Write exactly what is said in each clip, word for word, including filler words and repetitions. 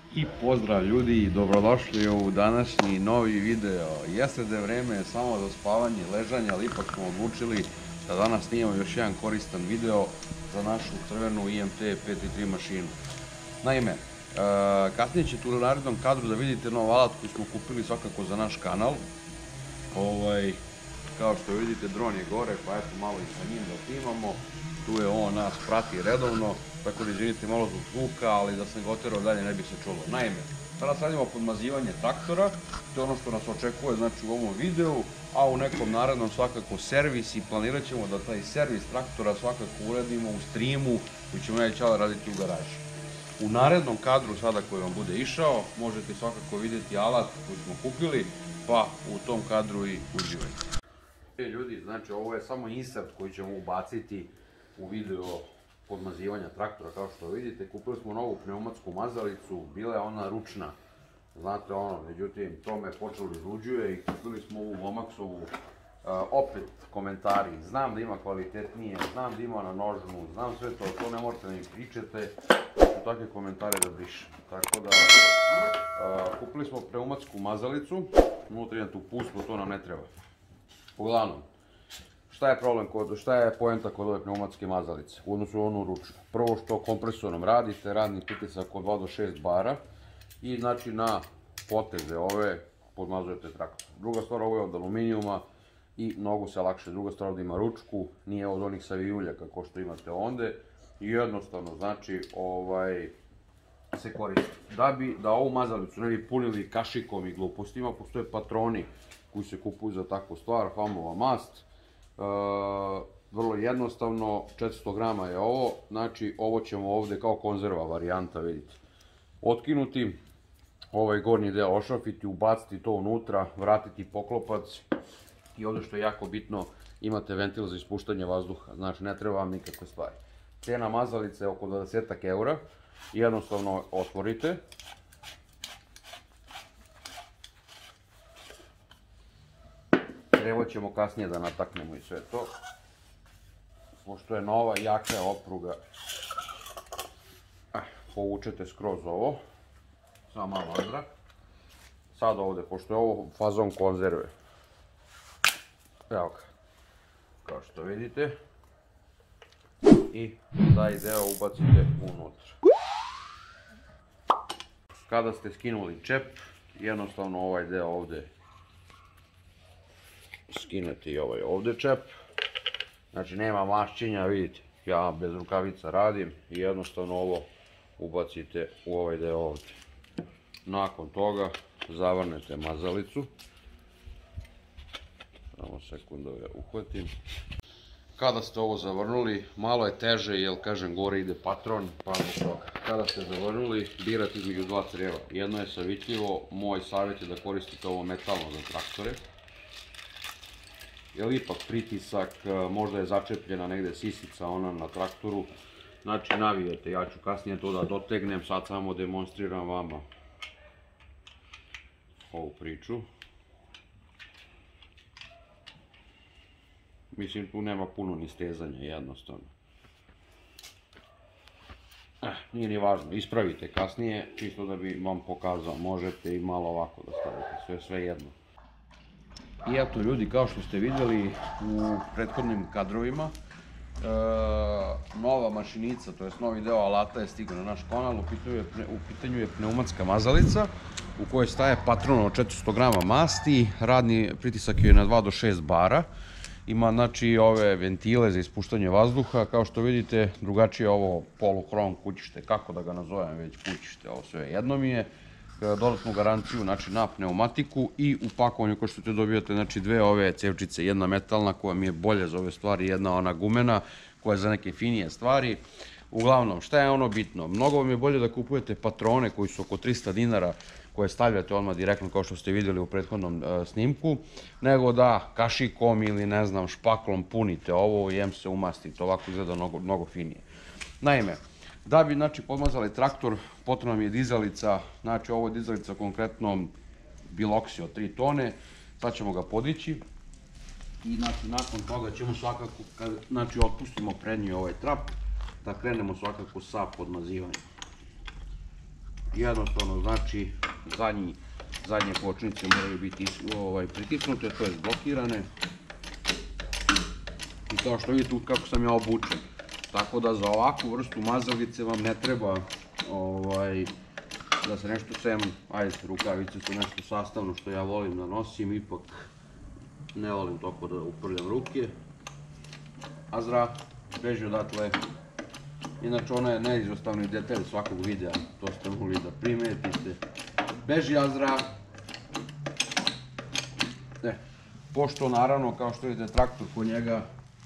I pozdrav ljudi, dobrodošli u današnji novi video. Jeste da je vreme samo za spavanje i ležanje, ali ipak smo odlučili da danas snimamo još jedan koristan video za našu crvenu I M T pet tri mašinu. Naime, kasnije ćete u narednom kadru da vidite nov alat koji smo kupili svakako za naš kanal. Kao što vidite, dron je gore, pa eto malo i sa njim da snimamo. Tu je on, nas prati redovno, tako da izvinite malo zbog zvuka, ali da sam ga oterao dalje ne bi se čulo. Naime, danas radimo podmazivanje traktora, to je ono što nas očekuje znači u ovom videu, a u nekom narednom svakako servis i planirat ćemo da taj servis traktora svakako uradimo u streamu koji ćemo ja i Ćale raditi u garaži. U narednom kadru sada koji vam bude išao, možete svakako vidjeti alat koji smo kupili, pa u tom kadru i uživajte. E ljudi, znači ovo je samo insert koji ćemo ubaciti u video podmazivanja traktora, kao što vidite. Kupili smo novu pneumatsku mazalicu, bila je ona ručna, znate ono, međutim to me počelo izluđuje i kupili smo ovu Lomaxovu, opet komentari, znam da ima kvalitetnije, znam da ima na nožnu, znam sve to, to ne morate da mi pričate, da ću takve komentare da brišem. Tako da, kupili smo pneumatsku mazalicu, unutra je tu pusto, to nam ne treba. Uglavnom, šta je problem, šta je poenta kod ove pneumatske mazalice u odnosu na onu ručnu? Prvo što kompresorom radite, radni pritisak od dva do šest bara i znači na poteze ove podmazujete traktor. Druga stvar, ovo je od aluminijuma i mnogo se lakše. Druga stvar, ovdje ima ručku, nije od onih savijuljaka kao što imate onde i jednostavno znači se koristi. Da bi, da ovu mazalicu ne bi punili kašikom i glupostima, postoje patroni koji se kupuju za takvu stvar, Famova mast. Vrlo jednostavno, četiristo grama je ovo, znači ovo ćemo ovdje kao konzerva varijanta, vidite, otkinuti, ovaj gornji deo ošrafiti, ubaciti to unutra, vratiti poklopac i ovdje što je jako bitno, imate ventil za ispuštanje vazduha, znači ne treba vam nikakve stvari. Cena mazalice je oko dvadeset eura, jednostavno otvorite. Evo ćemo kasnije da nataknemo i sve to. Pošto je nova, jaka je opruga, povučete skroz ovo, sama vazra. Sad ovdje, pošto je ovo fazon konzerve, evo ga, kao što vidite, i taj deo ubacite unutra. Kada ste skinuli čep, jednostavno ovaj deo ovdje skinete i ovaj ovdje čep, znači nema mašćenja, vidite, ja bez rukavica radim i jednostavno ovo ubacite u ovaj deo ovdje. Nakon toga zavrnete mazalicu, samo sekundu da uhvatim. Kada ste ovo zavrnuli, malo je teže jer kažem gore ide patron, pa zbog toga. Kada ste zavrnuli, birate između dva creva, jedno je savitljivo, moj savjet je da koristite ovo metalno za traktore. Jer ipak pritisak, možda je začepljena negde sisica ona na traktoru, znači navijete, ja ću kasnije to da dotegnem, sad samo demonstriram vama ovu priču. Mislim tu nema puno ni stezanja, jednostavno. Nije ni važno, ispravite kasnije, čisto da bi vam pokazao, možete i malo ovako da stavite, sve jedno. I eto ljudi, kao što ste vidjeli u prethodnim kadrovima, nova mašinica, to je novi deo alata je stigao na naš kanal, u pitanju je pneumatska mazalica u kojoj staje patron od četiristo grama masti, radni pritisak je na dva do šest bara, ima znači ove ventile za ispuštanje vazduha, kao što vidite drugačije ovo poluhrom kućište, kako da ga nazovem već kućište, ovo sve jedno mi je. Dodatnu garanciju na pneumatiku i u pakovanju kao što te dobijate znači dve ove cevčice, jedna metalna koja mi je bolja za ove stvari, jedna ona gumena koja je za neke finije stvari. Uglavnom, šta je ono bitno? Mnogo vam je bolje da kupujete patrone koji su oko trista dinara koje stavljate odmah direktno kao što ste vidjeli u prethodnom snimku, nego da kašikom ili ne znam špaklom punite ovo i em se umastite, ovako izgleda mnogo finije. Naime, da bi znači podmazali traktor, potrebna mi je dizalica, znači ovo je dizalica konkretno Biloxi od tri tone, sad ćemo ga podići i nakon toga ćemo svakako, znači otpustimo prednji ovaj trap, da krenemo svakako sa podmazivanjem. jednostavno znači zadnji, zadnje kočnice moraju biti ovaj, pritisnute, to je blokirane. I kao što vidite kako sam ja obučen. Tako da za ovakvu vrstu mazalice vam ne treba ovaj, da se nešto sem, ajde rukavice su nešto sastavno što ja volim da nosim, ipak ne volim toliko da uprljam ruke. Azra beži odatle. Inače ona je neizostavni detalj svakog videa, to ste mogli da primetite. Beži Azra. E, pošto naravno kao što vidite traktor kod njega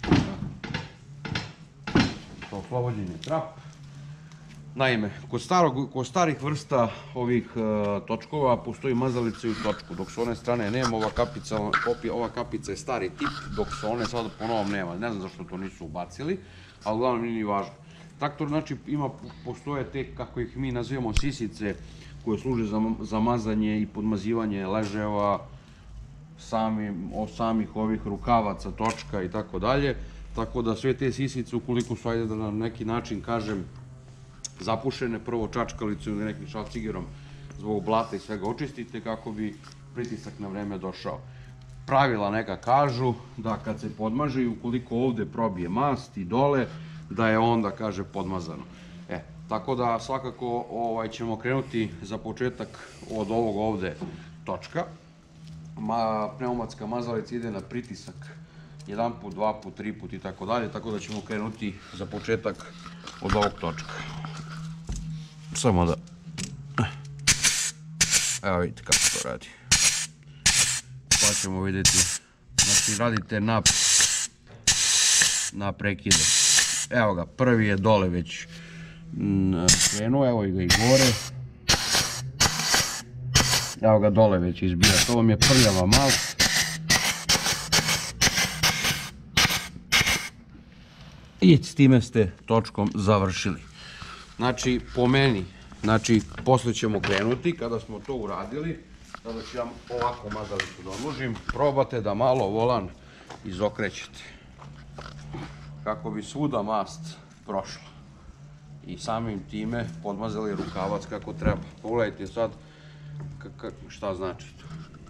to oslobođen je trap. Naime, kod, starog, kod starih vrsta ovih uh, točkova postoji mazalica i u točku, dok s one strane nema, ova kapica, ova kapica je stari tip, dok s one sada po novom nema, ne znam zašto to nisu ubacili, ali uglavnom nije ni važno. Traktor znači ima, postoje te, kako ih mi nazivamo, sisice, koje služe za, za mazanje i podmazivanje leževa, sami, o samih ovih rukavaca, točka i tako dalje. Tako da sve te sisice, ukoliko su, ajde da na neki način kažem, zapušene, prvo čačkalicu ili nekim šalcigerom zbog blata i svega očistite kako bi pritisak na vreme došao. Pravila neka kažu da kad se podmaže i ukoliko ovde probije mast i dole, da je onda, kaže, podmazano. E, tako da svakako ovaj, ćemo krenuti za početak od ovog ovde točka. Ma, pneumatska mazalica ide na pritisak jedan put, dva put, tri put i tako dalje, tako da ćemo krenuti za početak od ovog točka. Samo da... Evo vidite kako to radi. Pa ćemo vidjeti. Znači radite na, na prekide. Evo ga, prvi je dole već krenuo, evo ga i gore. Evo ga dole već izbija, to vam je prljava mast. I s time ste točkom završili. Znači, po meni, znači, posle ćemo krenuti, kada smo to uradili, tada ću vam ovako mazalicu da odložim, probate da malo volan izokrećete, kako bi svuda mast prošla i samim time podmazali rukavac kako treba. Pogledajte sad šta znači to.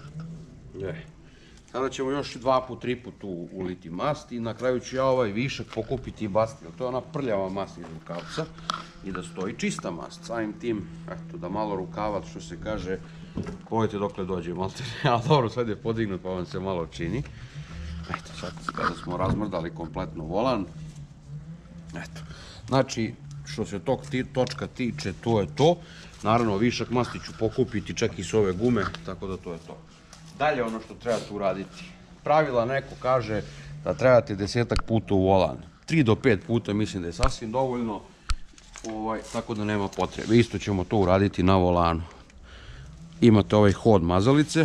Sada ćemo još dva put, tri put uliti mast i na kraju ću ja ovaj višak pokupiti i baciti, jer to je ona prljava mast iz rukavca i da stoji čista mast. Samim tim, eto, da malo rukavac, što se kaže, pogledajte dokle dođe malte. A dobro, sad je podignut pa vam se malo čini. Eto, sad kada smo razmrdali kompletno volan. Eto, znači, što se tog točka tiče, to je to. Naravno, višak masti ću pokupiti čak i s ove gume, tako da to je to. Dalje ono što trebate uraditi. Pravila neko kaže da trebate desetak puta u volan. tri do pet puta mislim da je sasvim dovoljno, ovaj, tako da nema potrebe. Isto ćemo to uraditi na volanu. Imate ovaj hod mazalice.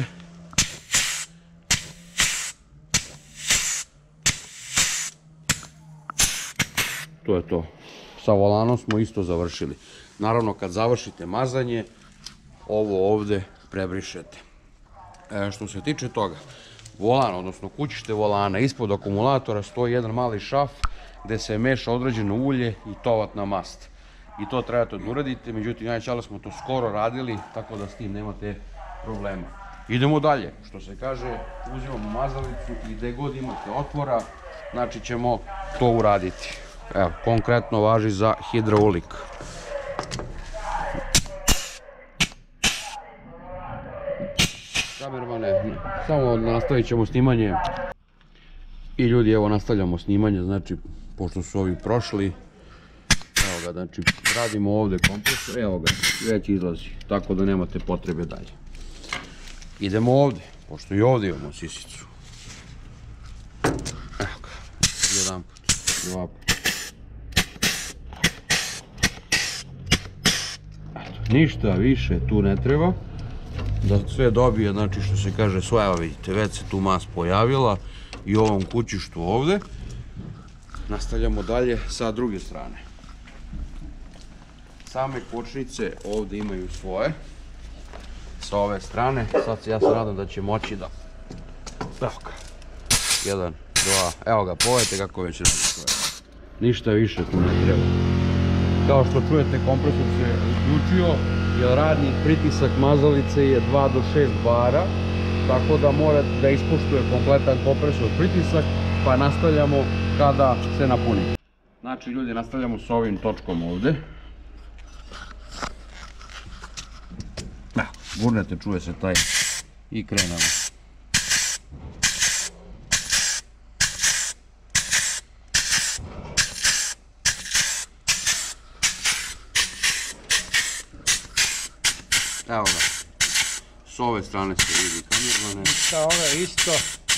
To je to. Sa volanom smo isto završili. Naravno, kad završite mazanje, ovo ovde prebrišete. E, što se tiče toga, volan, odnosno kućište volana, ispod akumulatora stoji jedan mali šaf gde se meša određeno ulje i tovatna mast. I to trebate da uradite, međutim, ja i Ćala smo to skoro radili, tako da s tim nemate problema. Idemo dalje, što se kaže, uzimamo mazalicu i gde god imate otvora, znači ćemo to uraditi. Evo, konkretno važi za hidraulik. Kamermane, samo nastavit ćemo snimanje. I ljudi, evo, nastavljamo snimanje, znači, pošto su ovi prošli. Evo ga, znači, radimo ovde kompresor, evo ga, već izlazi, tako da nemate potrebe dalje. Idemo ovde, pošto i ovde imamo sisicu. Evo ga, jedan put, dva put. Ništa više tu ne treba, da sve dobije, znači što se kaže svoja, evo vidite, već se tu mast pojavila i u ovom kućištu ovde. Nastavljamo dalje sa druge strane. Same kočnice ovde imaju svoje, sa ove strane, sad se ja se nadam da će moći da, evo ga, jedan, dva, evo ga, pogledajte kako već radi svoje, ništa više tu ne treba. Kao što čujete, kompresor se uključio, jer radni pritisak mazalice je dva do šest bara, tako da morate da ispoštuje kompletan kompresor pritisak, pa nastavljamo kada se napuni. Znači ljudi, nastavljamo s ovim točkom ovde. Gurnete, čuje se taj i krenemo. Evo ga, s ove strane se vidi kamermane. Sa ove isto.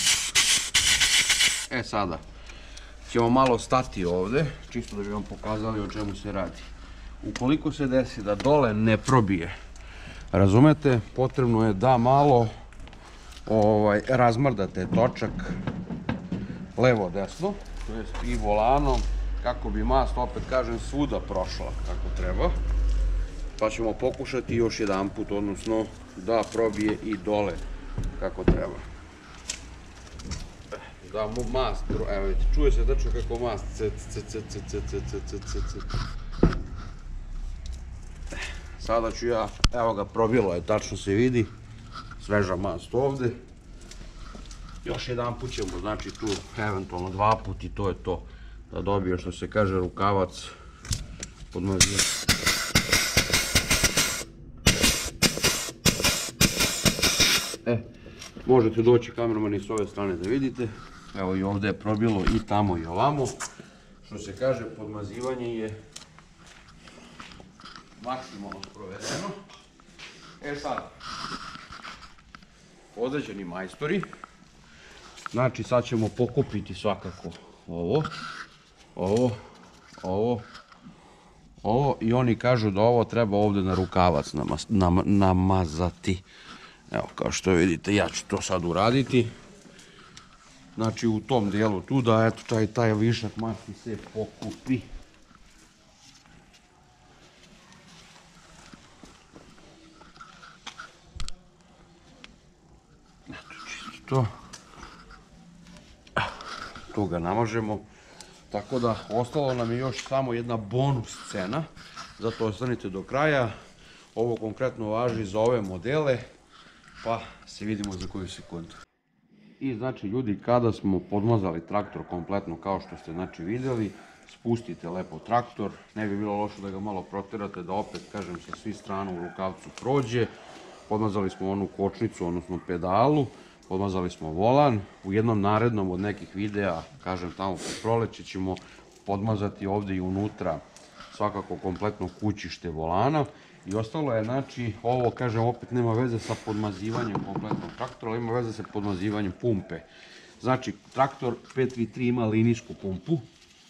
E sada, ćemo malo stati ovde, čisto da bi vam pokazali o čemu se radi. Ukoliko se desi da dole ne probije, razumete, potrebno je da malo razmrdate točak levo-desno, to jest i volanom, kako bi mast, opet kažem, svuda prošla kako treba. Pa ćemo pokušati još jedan put, odnosno da probije i dole kako treba. Da mu mast, evo vidite, čuje se tačno kako mast c c c c c c c c c c. Sada ću ja, evo ga, probilo je, tačno se vidi, sveža mast ovde. Još jedan put ćemo, znači tu eventualno dva put i to je to, da dobije, što se kaže, rukavac pod mazijom. E, možete doći kamermani s ove strane da vidite, evo i ovde je probilo i tamo i ovamo, što se kaže, podmazivanje je maksimalno provedeno. E sad, određeni majstori, znači sad ćemo pokupiti svakako ovo, ovo, ovo, ovo i oni kažu da ovo treba ovde na rukavac namazati. Evo, kao što vidite, ja ću to sad uraditi. Znači u tom dijelu tu da, eto, taj, taj višak masti se pokupi. Eto, čisto to. Tu ga namažemo. Tako da, ostalo nam je još samo jedna bonus scena. Zato ostanite do kraja. Ovo konkretno važi za ove modele. Pa se vidimo za koju sekundu. I znači ljudi, kada smo podmazali traktor kompletno kao što ste znači vidjeli, spustite lepo traktor, ne bi bilo loše da ga malo proterate, da opet, kažem, sa svih strana u rukavcu prođe. Podmazali smo onu kočnicu, odnosno pedalu, podmazali smo volan. U jednom narednom od nekih videa, kažem, tamo po proleće ćemo podmazati ovde i unutra svakako kompletno kućište volana. I ostalo je, znači, ovo, kažem, opet nema veze sa podmazivanjem kompletnog traktora, ali ima veze sa podmazivanjem pumpe. Znači, traktor pet V tri ima linijsku pumpu.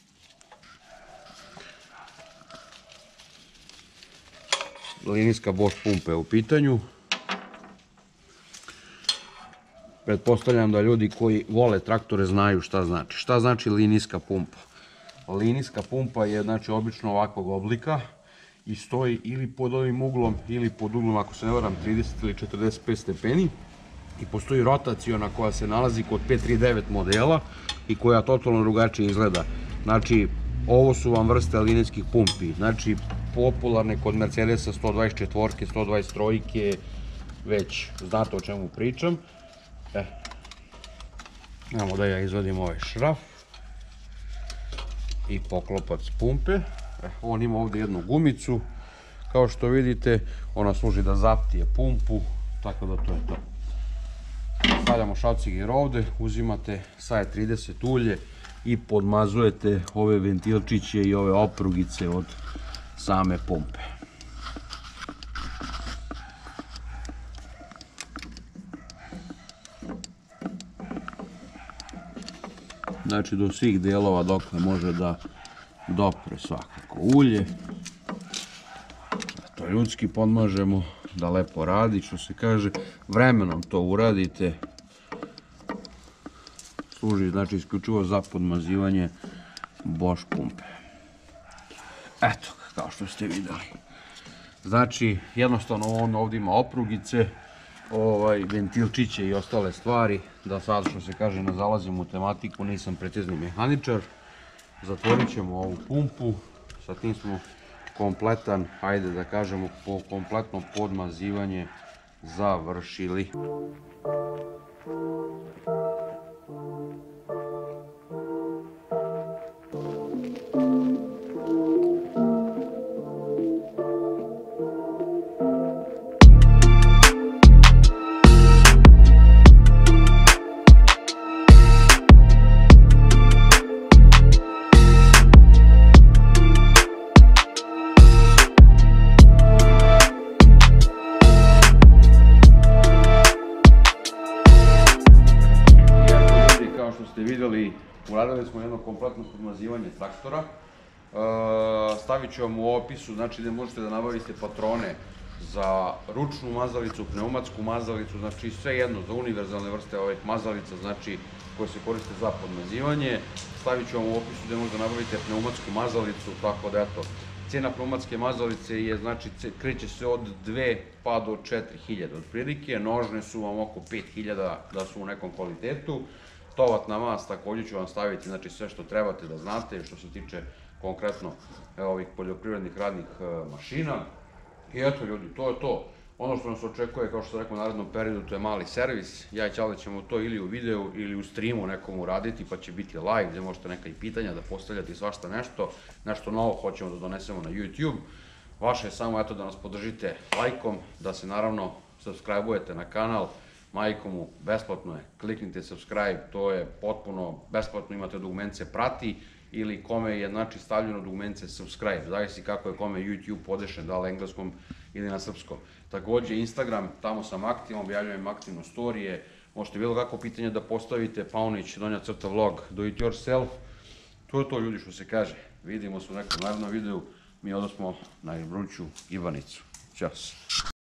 Linijska Bosch pumpa je u pitanju. Pretpostavljam da ljudi koji vole traktore znaju šta znači. Šta znači linijska pumpa? Linijska pumpa je, znači, obično ovakvog oblika i stoji ili pod ovim uglom ili pod uglom, ako se ne varam, trideset ili četrdeset pet stepeni i postoji rotaciona koja se nalazi kod pet tri devet modela i koja totalno drugačije izgleda. Znači, ovo su vam vrste linijskih pumpi, znači popularne kod Mercedesa sto dvadeset četiri, sto dvadeset tri, već znate o čemu pričam. E, imamo da ja izvadim ovaj šraf i poklopac pumpe. On ima ovde jednu gumicu, kao što vidite, ona služi da zaptije pumpu, tako da to je to. Stavljamo šalciger ovde, uzimate S A E trideset ulje i podmazujete ove ventilčiće i ove oprugice od same pumpe. Znači do svih delova dokle može da dopre svakako ulje. To ljudski podmažemo da lepo radi, što se kaže. Vremenom to uradite. Služi, znači, isključivo za podmazivanje Bosch pumpe. Eto, kao što ste videli. Znači, jednostavno on ovdje ima oprugice, ventilčiće i ostale stvari. Da sad, što se kaže, ne zalazim u tematiku, nisam precizni mehaničar. Zatvorit ćemo ovu pumpu, sa tim smo kompletan, hajde da kažemo, kompletno podmazivanje završili. Vidjeli, uradili smo jedno kompletno podmazivanje traktora. Stavit ću vam u opisu, znači da možete da nabavite patrone za ručnu mazalicu, pneumatsku mazalicu, znači sve jedno za univerzalne vrste ovih mazalica, znači koje se koriste za podmazivanje. Stavit ću vam u opisu da možete da nabavite pneumatsku mazalicu, tako da eto, cena pneumatske mazalice je, znači, kreće se od dve pa do četiri hiljade otprilike, nožne su vam oko pet hiljada da su u nekom kvalitetu. Tovatna mast također ću vam staviti, znači sve što trebate da znate što se tiče konkretno ovih poljoprivrednih radnih mašina. I eto ljudi, to je to. Ono što nas očekuje, kao što sam rekao, u narednom periodu, to je mali servis. Ja i Ćale ćemo to ili u videu ili u streamu nekom uraditi, pa će biti live gdje možete neka i pitanja da postavljate i svašta nešto. Nešto novo hoćemo da donesemo na YouTube. Vaše je samo eto da nas podržite lajkom, da se naravno subscribe-ujete na kanal. Majkomu, besplatno je, kliknite subscribe, to je potpuno besplatno, imate dugmence prati ili kome je znači stavljeno dugmence subscribe, zavisi kako je kome YouTube podešen, da li engleskom ili na srpskom. Također Instagram, tamo sam aktivan, objavljujem aktivno storije, možete bilo kako pitanje da postavite, Paunić, donja crta vlog, do it yourself, to je to ljudi što se kaže, vidimo se u nekom narednom videu, mi odnosmo na vruću Ivanicu, ćao.